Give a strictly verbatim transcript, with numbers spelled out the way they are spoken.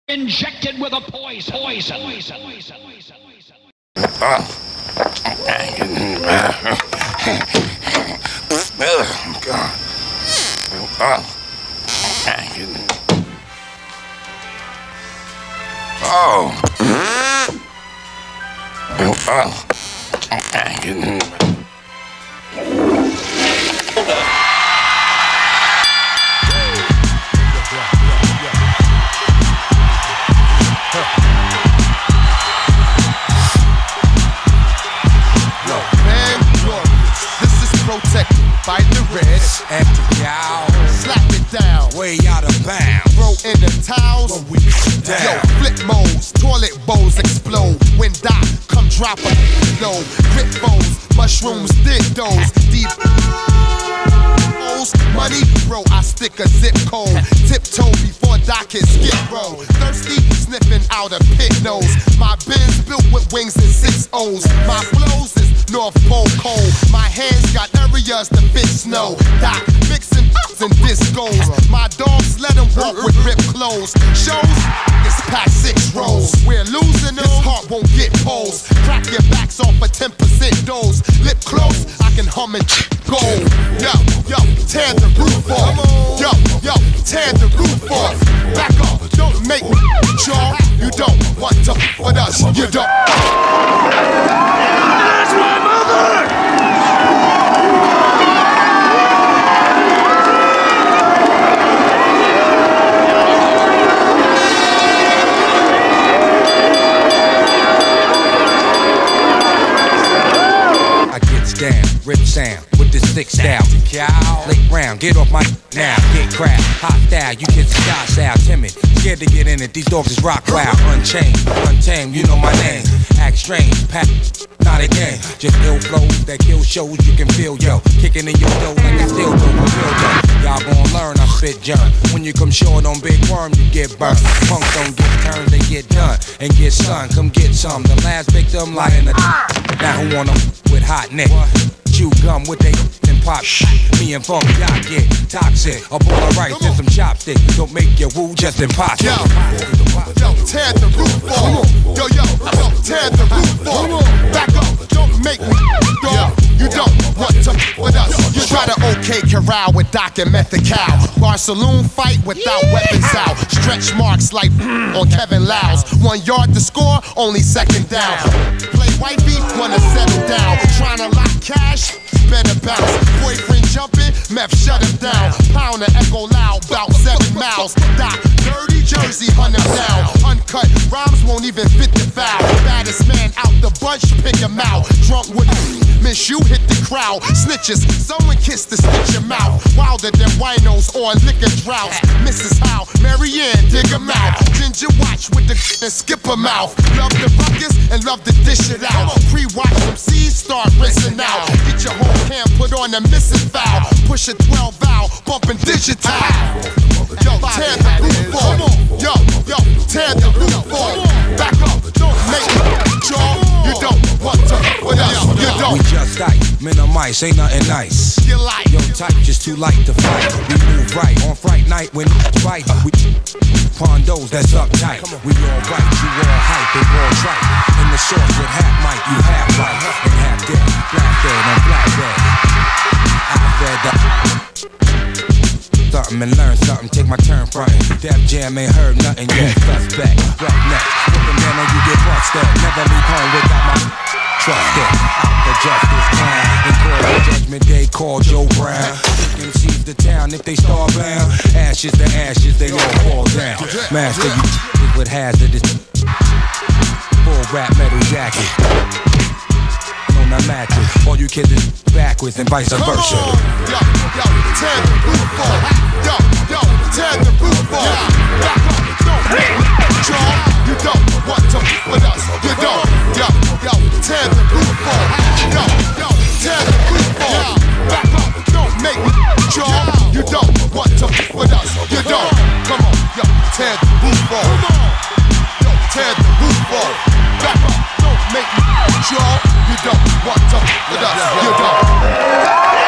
Injected with a poison. Poison. Poison. Poison. Oh. Oh, God. Oh. Oh. Protected by the reds and the gal. Slap it down, way out of bounds. Throw in the towels, when we down. Yo, flip modes, toilet bowls explode. When Doc come drop a low. Grip bowls, mushrooms, dittos. Deep money, bro, I stick a zip code. Tiptoe before Doc can skip roll. Thirsty, sniffing out a pit nose. My Benz built with wings and six O's. My flows is North Pole cold. My hands got areas to fit snow. Doc mixing ups and discos. My dogs let them walk with ripped clothes. Shows, it's pack six rolls. We're losing them, this heart won't get poles. Crack your backs off for ten percent dose. Lip close, I can hum and go. Yo, yo, tear the roof off. Yo, yo, tear the roof off. Back up, don't make me jaw. You don't want to f with us, you don't. That's my mother! I gets down, rip sound with the sick style. Late round, get off my now, get crap. Hot style, you kids are shy style, timid. Scared to get in it, these dogs is rock wild. Unchained, untamed, you know my name. Act strange, pack, not a game. Just ill flows that kill shows, you can feel, yo. Kicking in your dough like I still do for real, yo. Y'all gon' learn, I spit junk. When you come short on big worm, you get burnt. Punks don't get turned, they get done. And get sun, come get some. The last victim lying the now who wanna with hot neck? Chew gum with they and pop. Me and Funk, y'all get toxic. A bowl of rice and some chopsticks. Don't make your woo just impossible. Yo, yo, tear the roof off. Yo, yo, yo, tear the roof off. Back up, don't make me go. You don't want to with us. You try to OK Corral with Doc and Method Cow. Bar saloon fight without weapons out. Stretch marks like on Kevin Lyles. One yard to score, only second down. Play wifey, wanna settle down. Trying to lock cash, better bounce. Boyfriend jumping, meth shut him down. Pound the echo loud, bout seven miles. Doc, dirty Jersey, hunt him down. Uncut rhymes won't even fit the foul. Baddest man out the bunch, pick him out. Drunk with miss you, hit the crowd. Snitches, someone kiss the stitch your mouth. Wilder than winos on liquor droughts. Missus Howe, Marianne, dig him out. Ginger watch with the and skip him out. Love the ruckus and love to dish it out. Pre-watch them C's start rinsing out. Get your whole camp put on a missing foul. Push a twelve valve, bumping digital. Yo, tear the roof off. Yo, yo, tear the roof off. Back up, don't make me jaw. You don't want to with us. You don't. We just ice, minimize, ain't nothing nice. You like Yo, type just too light to fight. We move right on fright night when fight. We pondos that's uptight. We all right, you all hype, they all trite. In the shorts with half mic, you half right and half dead. Black dead and black dead. I read the something and learn something, take my turn frontin'. Def Jam ain't heard nothing yet. Suspect, rough neck, whippin' down and you get busted. Never leave home without my trust it. Out the justice time, in court on Judgment Day, call Joe Brown. You can seize the town if they starve down. Ashes to ashes, they all fall down. Master, you is with hazardous. Full rap metal jacket. On the mattress, all you kids is backwards and vice versa. Yo, yo, tear the roof off. Yo, yo, tear the roof off. Back up, don't make me jaw. You don't want to with us. You don't. Yo, yo, tear the roof off. Yo, yo, tear the roof off. Back up, don't make me jaw. You don't want to with us. You don't. Come on, yo, tear the roof off. Yo, tear the roof off. Back up, don't make me jaw. You don't want to with us. You don't.